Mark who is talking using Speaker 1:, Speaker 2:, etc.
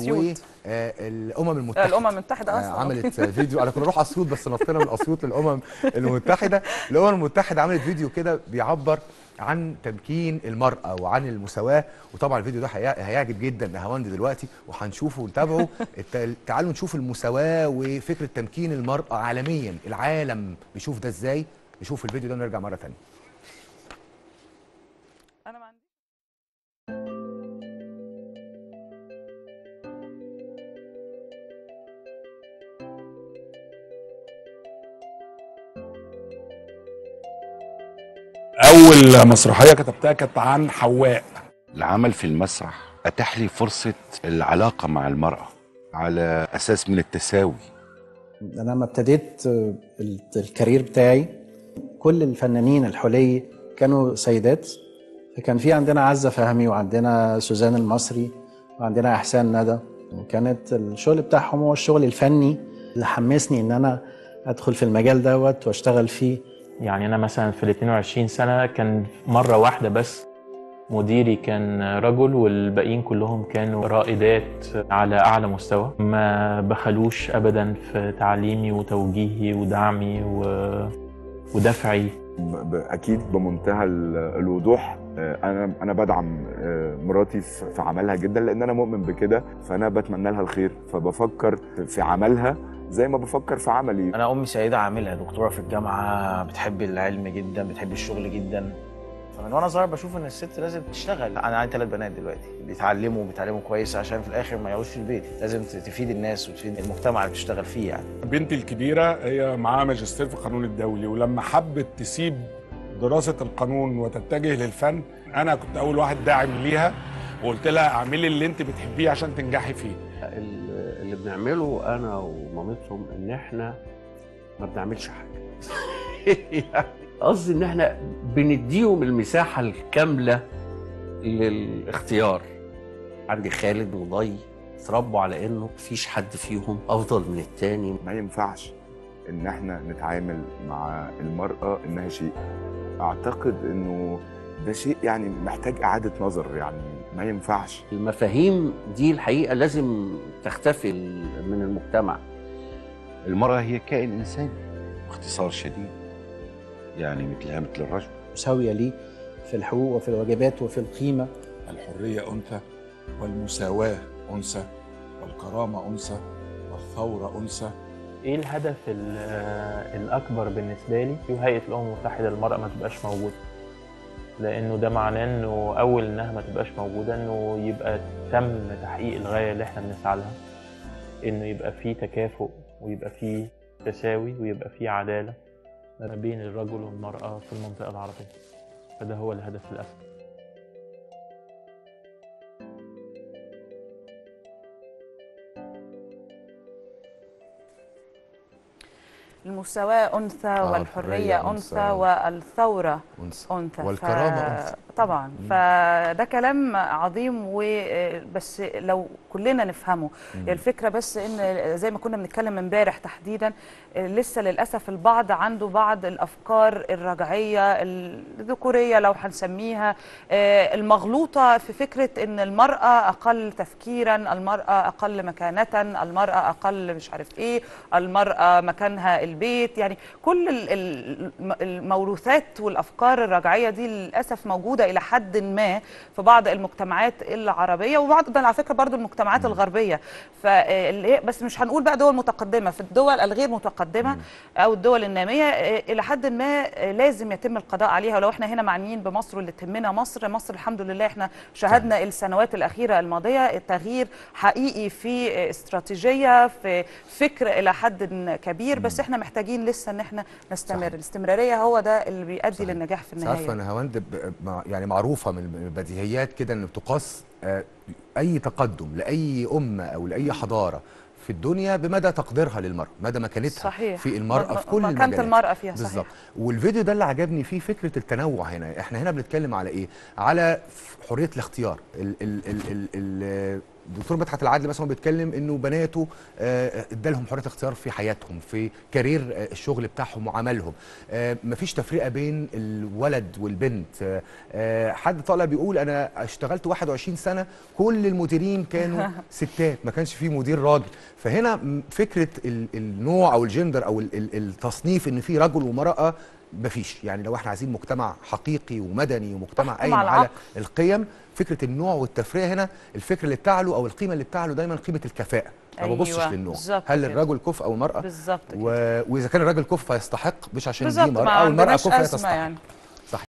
Speaker 1: والامم المتحده.
Speaker 2: الامم المتحده اصلا
Speaker 1: عملت فيديو. انا كنا نروح اسيوط بس نطينا من اسيوط للامم المتحده. الامم المتحده عملت فيديو كده بيعبر عن تمكين المرأة وعن المساواة، وطبعا الفيديو ده هيعجب جدا نهاوند دلوقتي وهنشوفه ونتابعه. تعالوا نشوف المساواة وفكرة تمكين المرأة عالميا، العالم بيشوف ده ازاي. نشوف الفيديو ده ونرجع مرة ثانية.
Speaker 2: انا ما عندي
Speaker 3: أول مسرحية كتبتها كانت عن حواء.
Speaker 4: العمل في المسرح أتاح لي فرصة العلاقة مع المرأة على أساس من التساوي.
Speaker 5: أنا لما ابتديت الكارير بتاعي كل الفنانين الحلي كانوا سيدات، فكان في عندنا عزة فهمي وعندنا سوزان المصري وعندنا إحسان ندى، وكانت الشغل بتاعهم هو الشغل الفني اللي حمسني إن أنا أدخل في المجال دوت وأشتغل فيه.
Speaker 6: يعني أنا مثلا في ال 22 سنة كان مرة واحدة بس مديري كان رجل والباقيين كلهم كانوا رائدات على أعلى مستوى، ما بخلوش أبدا في تعليمي وتوجيهي ودعمي ودفعي.
Speaker 7: أكيد بمنتهى الوضوح أنا بدعم مراتي في عملها جدا، لأن أنا مؤمن بكده، فأنا بتمنى لها الخير، فبفكر في عملها زي ما بفكر في عملي.
Speaker 8: أنا أمي سيدة عاملة دكتورة في الجامعة، بتحب العلم جدا، بتحب الشغل جدا، فمن وانا صغير بشوف ان الست لازم تشتغل. انا عندي 3 بنات دلوقتي بيتعلموا كويس عشان في الاخر ما يقعدوش في البيت، لازم تفيد الناس وتفيد المجتمع اللي بتشتغل فيه. يعني
Speaker 3: بنتي الكبيرة هي معاها ماجستير في القانون الدولي، ولما حبت تسيب دراسة القانون وتتجه للفن أنا كنت أول واحد داعم ليها، وقلت لها اعملي اللي أنت بتحبيه عشان تنجحي فيه.
Speaker 9: اللي بنعمله أنا ومامتهم إن إحنا ما بنعملش حاجة. قصدي ان احنا بنديهم المساحه الكامله للاختيار. عندي خالد وضي اتربوا على انه مفيش حد فيهم افضل من التاني.
Speaker 7: ما ينفعش ان احنا نتعامل مع المرأة انها شيء، اعتقد انه ده شيء يعني محتاج اعادة نظر، يعني ما ينفعش.
Speaker 9: المفاهيم دي الحقيقه لازم تختفي من المجتمع.
Speaker 4: المرأة هي كائن انساني باختصار شديد، يعني مثلها مثل الرجل،
Speaker 5: مساوية ليه في الحقوق وفي الواجبات وفي القيمة.
Speaker 3: الحرية أنثى، والمساواة أنثى، والكرامة أنثى، والثورة أنثى.
Speaker 6: ايه الهدف الاكبر بالنسبه لي في هيئه الامم المتحده المراه ما تبقاش موجوده؟ لانه ده معناه انه اول انها ما تبقاش موجوده انه يبقى تم تحقيق الغايه اللي احنا بنسعى لها، انه يبقى في تكافؤ ويبقى في تساوي ويبقى في عداله ما بين الرجل والمراه في المنطقه العربيه. فده هو الهدف الاسمى.
Speaker 2: المساواة أنثى والحرية أنثى والثورة أنثى
Speaker 1: والكرامة أنثى
Speaker 2: طبعا. فده كلام عظيم، بس لو كلنا نفهمه. الفكرة بس إن زي ما كنا بنتكلم امبارح تحديدا، لسه للأسف البعض عنده بعض الأفكار الرجعية الذكورية لو هنسميها، المغلوطة في فكرة إن المرأة أقل تفكيرا، المرأة أقل مكانة، المرأة أقل مش عارف إيه، المرأة مكانها البيت. يعني كل الموروثات والأفكار الرجعية دي للأسف موجودة إلى حد ما في بعض المجتمعات العربية، وبعض على فكرة برضو المجتمعات الغربية. بس مش هنقول بقى دول متقدمة، في الدول الغير متقدمة أو الدول النامية إلى حد ما لازم يتم القضاء عليها. ولو احنا هنا معنيين بمصر واللي تهمنا مصر الحمد لله احنا شاهدنا السنوات الأخيرة الماضية تغيير حقيقي في استراتيجية، في فكر إلى حد كبير، بس احنا محتاجين لسه ان احنا نستمر. الاستمرارية هو ده اللي بيؤدي للنجاح في النهاية.
Speaker 1: عارفة نهاوند يعني معروفة من البديهيات كده ان بتقاس اي تقدم لاي امة او لاي حضارة في الدنيا بمدى تقديرها للمرأة، مدى مكانتها
Speaker 2: صحيح.
Speaker 1: في المرأة في كل المجالات.
Speaker 2: مكانة المرأة فيها
Speaker 1: بالظبط. والفيديو ده اللي عجبني فيه فكرة التنوع. هنا احنا بنتكلم على ايه؟ على حرية الاختيار. الدكتور مدحت العدل مثلا بيتكلم انه بناته ادالهم حريه اختيار في حياتهم، في كارير الشغل بتاعهم وعملهم. مفيش تفرقه بين الولد والبنت. حد طالع بيقول انا اشتغلت 21 سنه كل المديرين كانوا ستات، ما كانش فيه مدير راجل. فهنا فكره النوع او الجندر او التصنيف ان في رجل ومراه مفيش. يعني لو احنا عايزين مجتمع حقيقي ومدني ومجتمع قايم على القيم، فكره النوع والتفرقه هنا الفكره اللي بتاعله او القيمه اللي بتاعله دايما قيمه الكفاءه. ما ببصش للنوع، هل الرجل كفء او المراه
Speaker 2: بالظبط
Speaker 1: واذا كان الراجل كفء فيستحق، مش عشان دي
Speaker 2: بالظبط،
Speaker 1: مراه، او المراه كفء
Speaker 2: ما
Speaker 1: تستحق.
Speaker 2: يعني.